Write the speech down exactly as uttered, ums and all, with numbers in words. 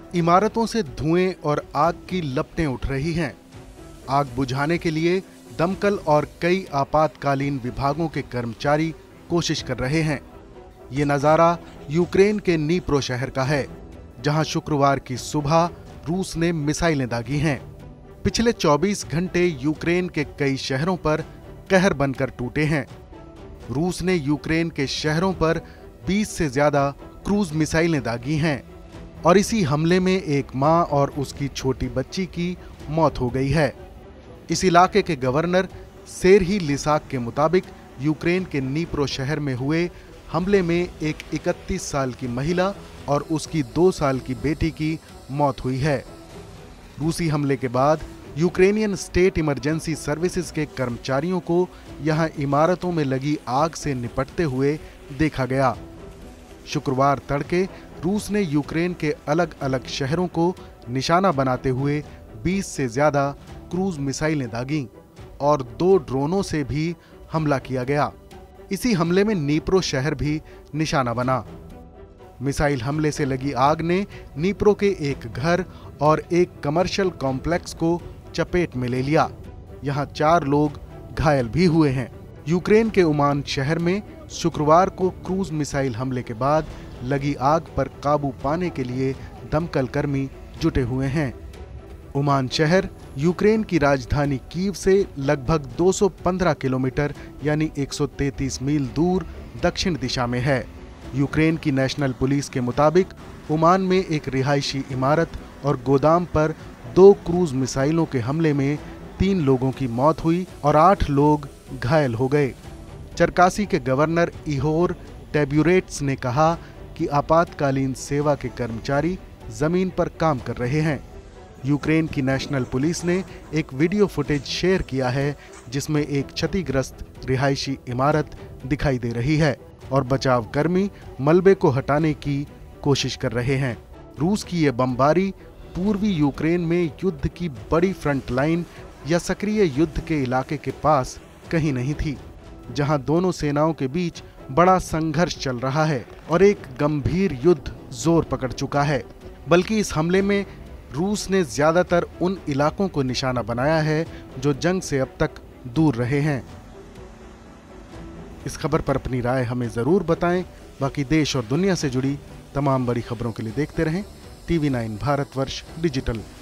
इमारतों से धुएं और आग की लपटें उठ रही हैं। आग बुझाने के लिए दमकल और कई आपातकालीन विभागों के कर्मचारी कोशिश कर रहे हैं। ये नज़ारा यूक्रेन के नीप्रो शहर का है, जहां शुक्रवार की सुबह रूस ने मिसाइलें दागी हैं। पिछले चौबीस घंटे यूक्रेन के कई शहरों पर कहर बनकर टूटे हैं। रूस ने यूक्रेन के शहरों पर बीस से ज्यादा क्रूज मिसाइलें दागी हैं और इसी हमले में एक मां और उसकी छोटी बच्ची की मौत हो गई है। इस इलाके के गवर्नर सेरही लिसाक के मुताबिक यूक्रेन के नीप्रो शहर में हुए हमले में एक इकतीस साल की महिला और उसकी दो साल की बेटी की मौत हुई है। रूसी हमले के बाद यूक्रेनियन स्टेट इमरजेंसी सर्विसेज के कर्मचारियों को यहां इमारतों में लगी आग से निपटते हुए देखा गया। शुक्रवार तड़के रूस ने यूक्रेन के अलग अलग शहरों को निशाना बनाते हुए बीस से ज्यादा क्रूज मिसाइलें दागीं और दो ड्रोनों से भी हमला किया गया। इसी हमले में नीप्रो शहर भी निशाना बना। मिसाइल हमले से लगी आग ने नीप्रो के एक घर और एक कमर्शियल कॉम्प्लेक्स को चपेट में ले लिया। यहां चार लोग घायल भी हुए हैं। यूक्रेन के उमान शहर में शुक्रवार को क्रूज मिसाइल हमले के बाद लगी आग पर काबू पाने के लिए दमकल कर्मी जुटे हुए हैं। उमान शहर यूक्रेन की राजधानी कीव से लगभग दो सौ पंद्रह किलोमीटर यानी एक सौ तैंतीस मील दूर दक्षिण दिशा में है। यूक्रेन की नेशनल पुलिस के मुताबिक ओमान में एक रिहायशी इमारत और गोदाम पर दो क्रूज मिसाइलों के हमले में तीन लोगों की मौत हुई और आठ लोग घायल हो गए। चरकासी के गवर्नर इहोर टेब्यूरेट्स ने कहा कि आपातकालीन सेवा के कर्मचारी जमीन पर काम कर रहे हैं। यूक्रेन की नेशनल पुलिस ने एक वीडियो फुटेज शेयर किया है, जिसमें एक क्षतिग्रस्त रिहायशी इमारत दिखाई दे रही है और बचाव कर्मी मलबे को हटाने की कोशिश कर रहे हैं। रूस की यह बमबारी पूर्वी यूक्रेन में युद्ध की बड़ी फ्रंट लाइन या सक्रिय युद्ध के इलाके के पास कहीं नहीं थी, जहां दोनों सेनाओं के बीच बड़ा संघर्ष चल रहा है और एक गंभीर युद्ध जोर पकड़ चुका है। बल्कि इस हमले में रूस ने ज्यादातर उन इलाकों को निशाना बनाया है जो जंग से अब तक दूर रहे हैं। इस खबर पर अपनी राय हमें जरूर बताएं। बाकी देश और दुनिया से जुड़ी तमाम बड़ी खबरों के लिए देखते रहें टीवी नाइन भारतवर्ष डिजिटल।